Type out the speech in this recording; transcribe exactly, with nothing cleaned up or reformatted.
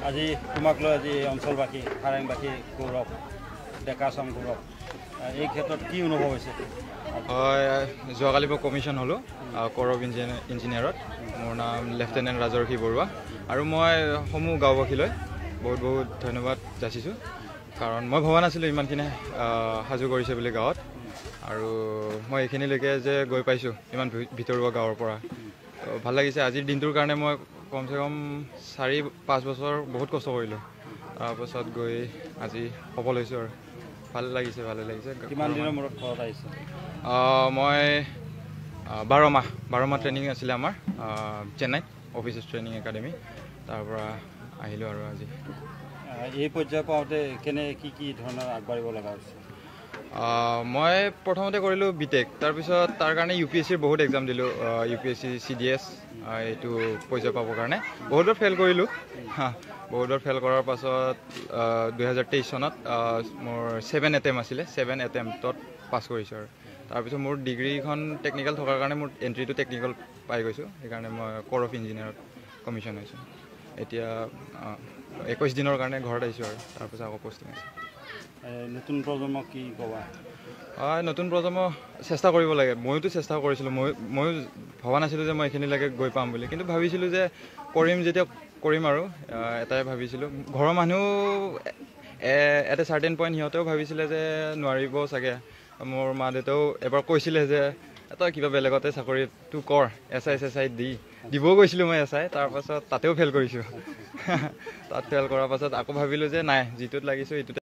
আজি তোমাক লৈ আজি অঞ্চলবাসী হাৰেংবাসী গৌৰৱ ডেকা চাম গৌৰৱ এই ক্ষেত্ৰত কি অনুভৱ হৈছে? হয়, যোৱাকালি মই কমিশ্যন হ'লোঁ কৰব ইঞ্জিনিয়াৰত। মোৰ নাম লেফটেনেণ্ট ৰাজৰ্ষি বৰুৱা আৰু মই সমূহ গাঁওবাসীলৈ বহুত বহুত ধন্যবাদ যাচিছোঁ, কাৰণ মই ভবা নাছিলোঁ ইমানখিনি সাজু কৰিছে বুলি গাঁৱত। আৰু মই এইখিনিলৈকে যে গৈ পাইছোঁ ইমান ভিতৰুৱা গাঁৱৰ পৰা, ভাল লাগিছে। আজিৰ দিনটোৰ কাৰণে মই কমচে কম চাৰি পাঁচ বছৰ বহুত কষ্ট কৰিলোঁ, তাৰপাছত গৈ আজি সফল হৈছোঁ আৰু ভাল লাগিছে, ভালে লাগিছে। কিমান দিনৰ মূৰত ঘৰত আহিছে? মই বাৰ মাহ বাৰ মাহ ট্ৰেইনিং আছিলে আমাৰ চেন্নাইত, অফিচাৰ্ছ ট্ৰেইনিং একাডেমি, তাৰ পৰা আহিলোঁ আৰু আজি। এই পৰ্যায় পাওঁতে কেনে কি কি ধৰণৰ আগবাঢ়িব লগা হৈছে? মই প্ৰথমতে কৰিলোঁ বি টেক, তাৰপিছত তাৰ কাৰণে ইউ পি এছ চিৰ বহুত এক্সাম দিলোঁ। U P S C C D S এইটো পৰ্যায় পাবৰ কাৰণে বহুতবাৰ ফেইল কৰিলোঁ। হা বহুতবাৰ ফেইল কৰাৰ পাছত দুহেজাৰ তেইছ চনত মোৰ ছেভেন এটেম্প আছিলে, ছেভেন এটেম্পটত পাছ কৰিছোঁ। আৰু তাৰপিছত মোৰ ডিগ্ৰীখন টেকনিকেল থকাৰ কাৰণে মোৰ এণ্ট্ৰিটো টেকনিকেল পাই গৈছোঁ, সেইকাৰণে মই ক'ৰ অফ ইঞ্জিনিয়াৰত কমিশ্যন হৈছোঁ। এতিয়া একৈছ দিনৰ কাৰণে ঘৰত আহিছোঁ আৰু তাৰপিছত আকৌ পষ্টিং আছে। নতুন প্ৰজন্মক কি ক'বা? হয়, নতুন প্ৰজন্ম চেষ্টা কৰিব লাগে। ময়োতো চেষ্টা কৰিছিলোঁ, মই ময়ো ভবা নাছিলোঁ যে মই এইখিনিলৈকে গৈ পাম বুলি, কিন্তু ভাবিছিলোঁ যে কৰিম, যেতিয়া কৰিম আৰু এটাই ভাবিছিলোঁ। ঘৰৰ মানুহ এট এ চাৰ্টেন পইণ্ট সিহঁতেও ভাবিছিলে যে নোৱাৰিব চাগে। মোৰ মা দেউতাও এবাৰ কৈছিলে যে তই কিবা বেলেগতে চাকৰিটো কৰ, এছ আই চেছ আই দি দিবও গৈছিলোঁ মই এছ আই, তাৰপাছত তাতেও ফেইল কৰিছোঁ। তাত ফেইল কৰাৰ পাছত আকৌ ভাবিলোঁ যে নাই, যিটোত লাগিছোঁ এইটোতে